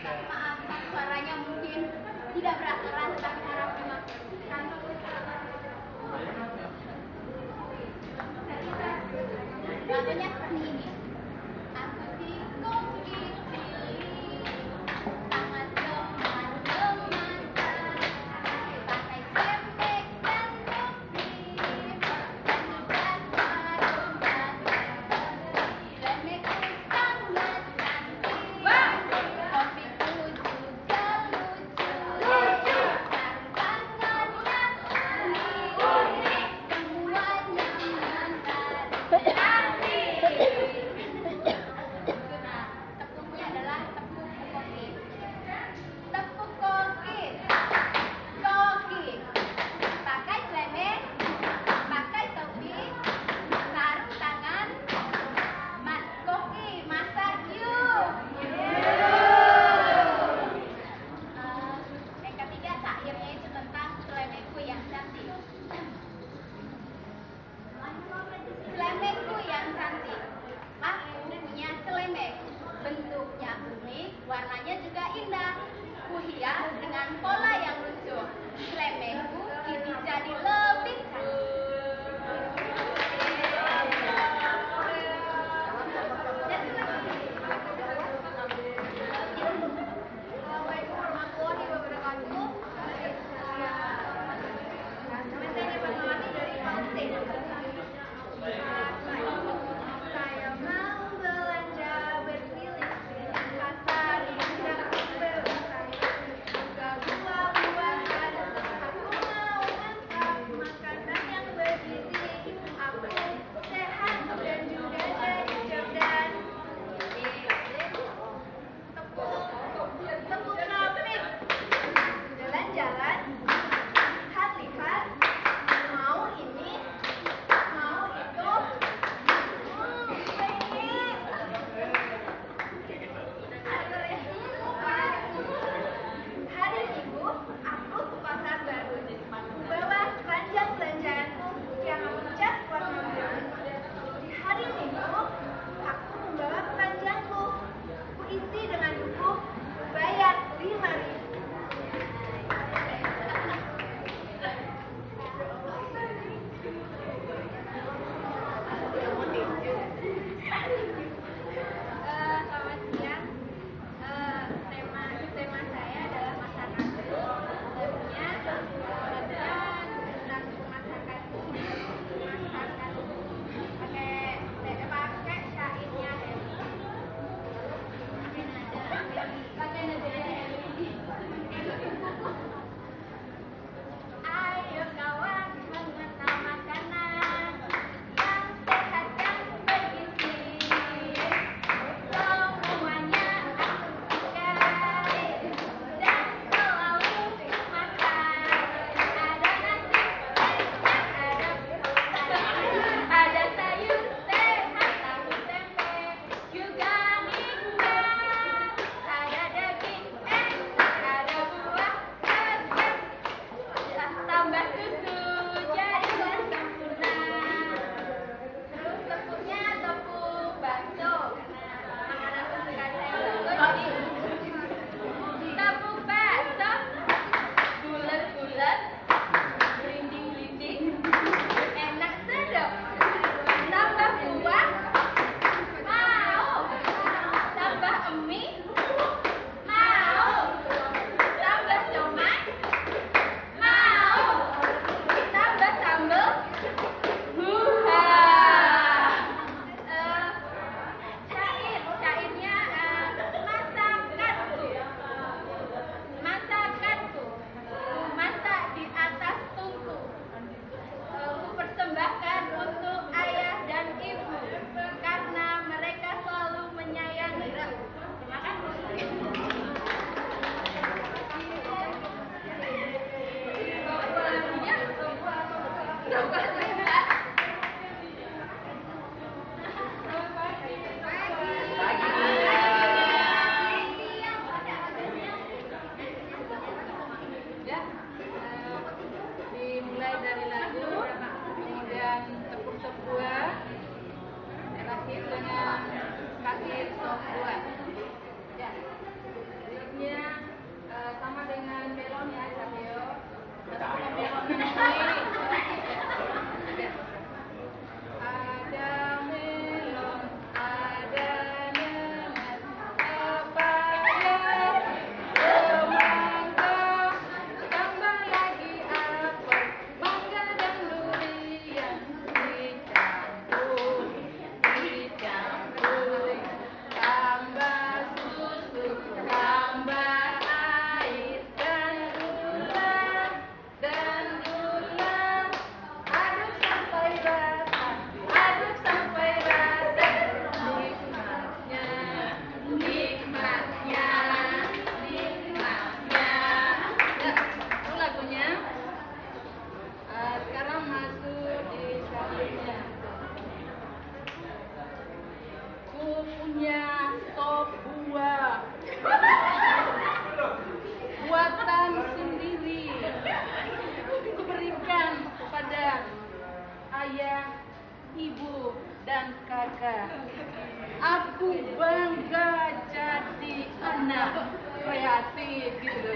Maaf, suaranya mungkin tidak beraturan, tetapi harap dimaklumkan. Lagunya seperti ini. Aku si koki cilik, sangat gemar-gemangan, pakai cempek dan topi, dan juga sarung tangan. Remekku sangat cantik, topiku juga lucu, sarung tangannya unik, semuanya menarik. punya sop buah buatan sendiri, kuberikan kepada ayah, ibu, dan kakak. Aku bangga jadi anak kreatif gitu.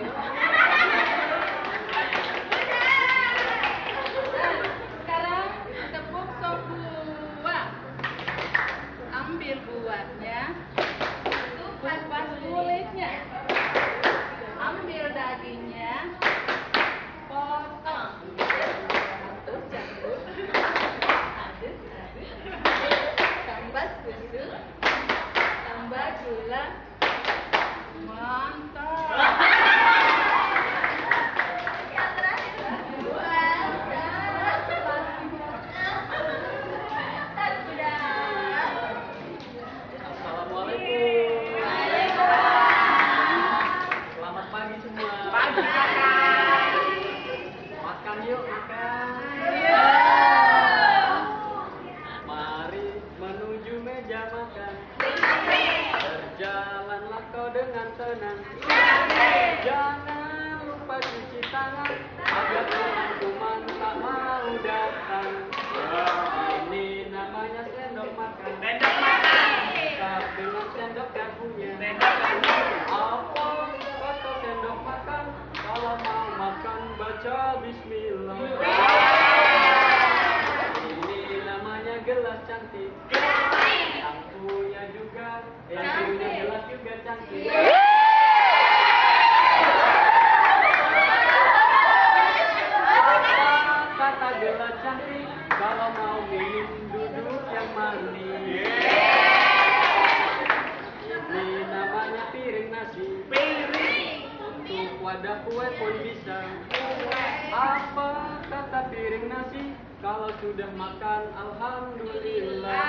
Sekarang tepuk sop buah. Ambil buahnya, kupas kulitnya, ambil dagingnya, potong, aduk campur, aduk, tambah susu, tambah gula, mantap. Selamat pagi semua. Pagi kakak. Makan yuk makan. Mari menuju meja makan. Berjalanlah kau dengan tenang. Jangan lupa cuci tangan agar teman-teman tak mau datang. Ini namanya sendok makan. Sendok makan. Tetap dengan sendok garpunya. Sendok garpu. Apa kata sendok makan? Kalau mau makan baca bismillah. Ini namanya gelas cantik. Yang punya gelas juga cantik. Kata gelas cantik, kalau mau minum duduk yang manis. Ini namanya piring nasi. Untuk wadah kue pun bisa. Apa kata piring nasi? Kalau sudah makan, alhamdulillah.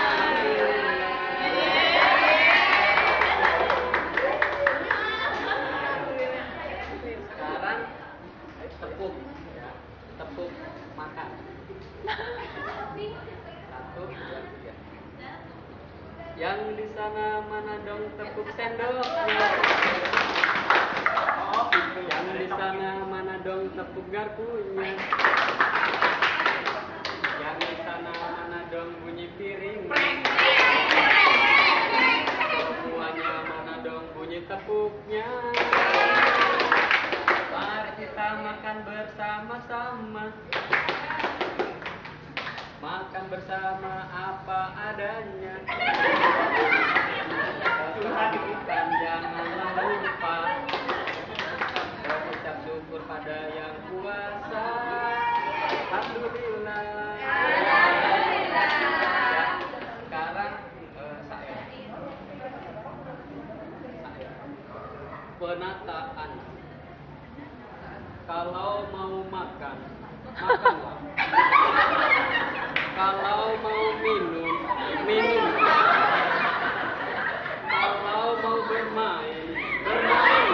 Sekarang tepuk, ya. Tepuk makan. 1, 2, 3. Yang di sana mana dong tepuk sendoknya? Yang di sana mana dong tepuk garpunya? Yang di sana mana dong bunyi piring? Semuanya mana dong bunyi tepuknya? Mari kita makan bersama-sama. Makan bersama apa adanya. Tuhan janganlah lupa berucap syukur pada yang kuasa. Alhamdulillah. Sekarang saya penataan. Kalau mau makan, makanlah. Kalau mau minum, minum. Kalau mau bermain, bermain.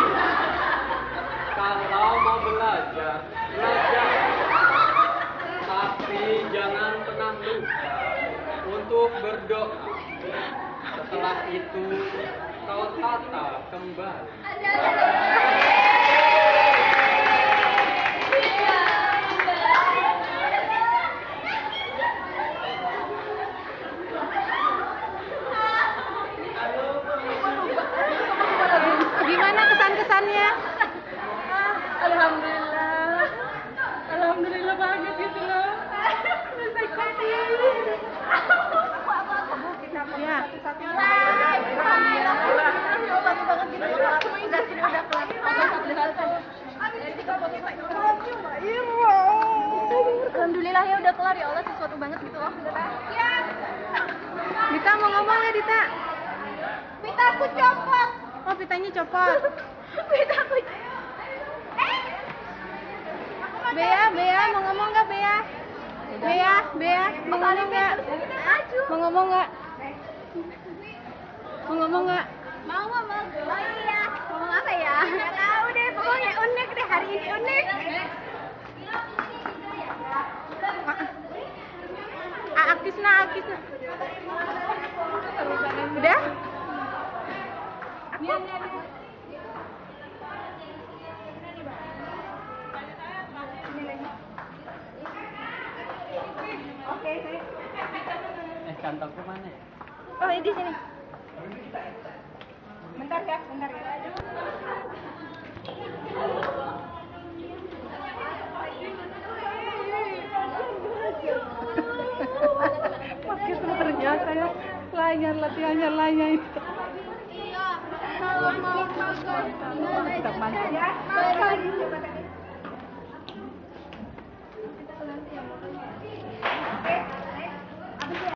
Kalau mau belajar, belajar. Tapi jangan pernah lupa untuk berdoa. Setelah itu, kau tata kembali. Gimana kesan-kesannya? Alhamdulillah. Alhamdulillah banget gitu loh. Ya. Alhamdulillah ya udah kelar ya Allah, sesuatu banget gitu loh. Ya. Dita mau ngomong ya Dita? Pita aku copot. Oh pitanya copot. Pita aku. Bea mau ngomong nggak Bea? Bea mau ngomong nggak? Mau ngomong nggak? Mau ngomong nggak? Mau ngomong. Oh iya. Ngomong apa ya? Nggak tahu deh. Pokoknya unik deh, hari ini unik. Akisna. Udah? Oke, saya. Kantongku mana? Oh, di sini. Bentar ya, bentar ya. Pakai ternyata ya latihannya layar itu. Iya. Mau Kita bantu ya. Oke.